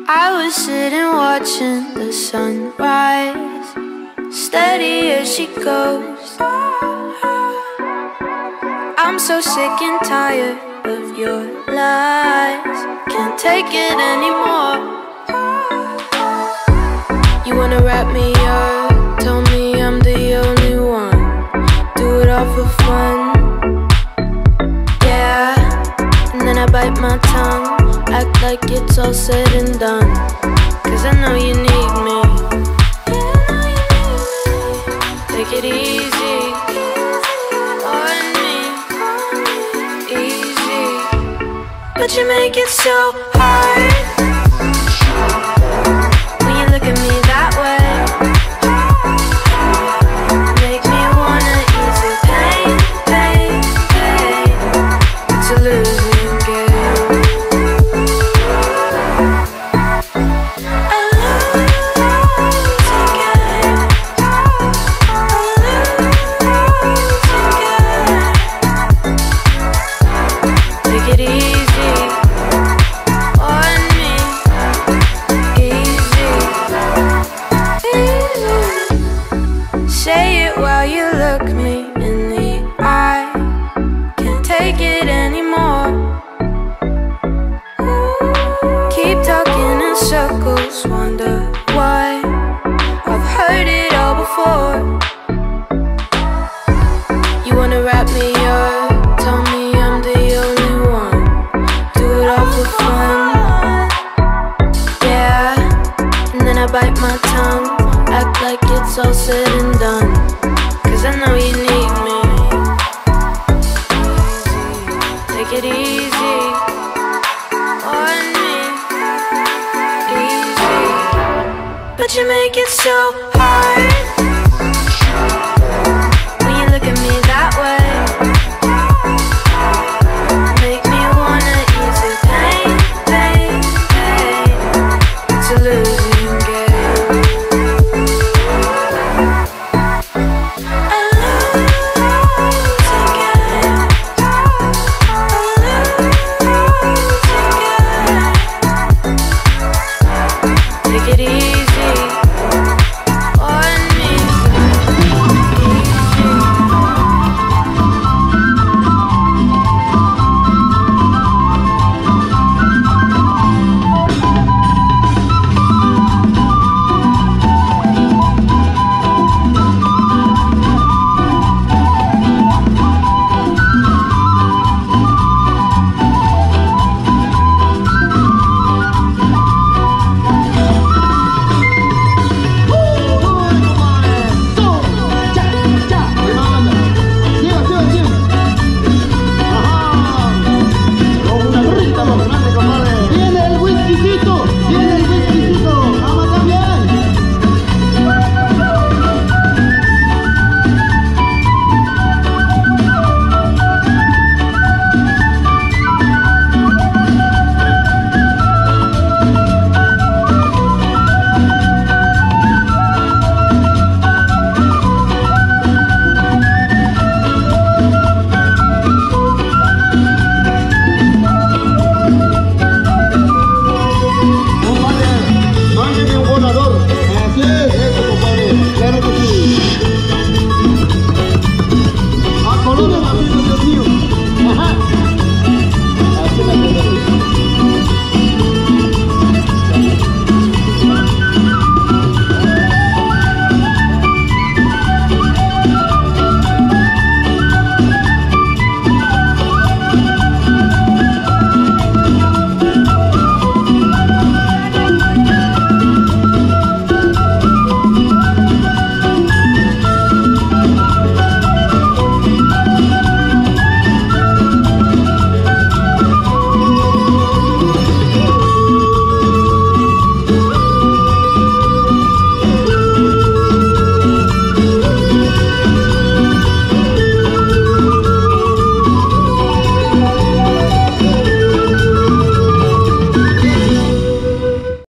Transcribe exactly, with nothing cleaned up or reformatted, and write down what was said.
I was sitting watching the sunrise, steady as she goes. I'm so sick and tired of your lies, can't take it anymore. You wanna wrap me up, tell me I'm the only one, do it all for fun. Yeah, and then I bite my tongue, act like it's all said and done, cause I know you need me. Take it easy on me, easy, but you make it so hard when you look at me that way. Make me wanna ease the pain, pain, pain. It's a losing game. I lose again. I lose again. Take it easy on me, easy, easy. Say it while you look me in the eye, can't take it anymore. Keep talking in circles, wonder why. I've heard it all before. You wanna wrap me up, tell me I'm the only one, do it all for fun. Yeah, and then I bite my tongue, act like it's all said and done, cause I know you need me. Take it easy on me, easy, but you make it so hard